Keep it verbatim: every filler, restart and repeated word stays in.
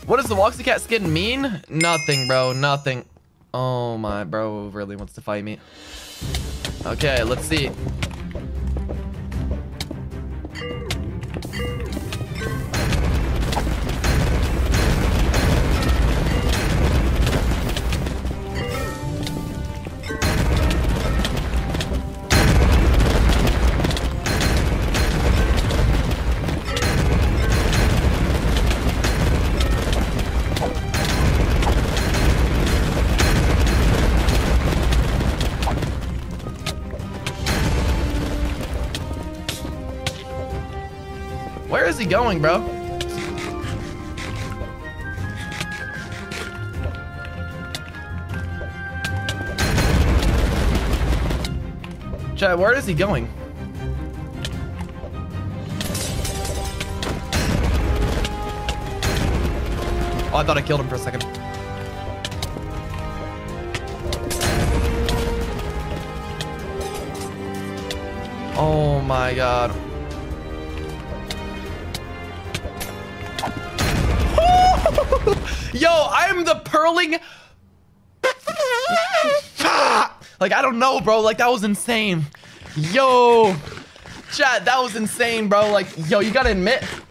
What does the Woxy Cat skin mean? Nothing, bro. Nothing. Oh my, bro really wants to fight me. Okay, let's see. Where is he going, bro? Chat, where is he going? Oh, I thought I killed him for a second. Oh my god. Yo, I'm the purling. Like, I don't know, bro. Like, that was insane. Yo, chat, that was insane, bro. Like, yo, you gotta admit,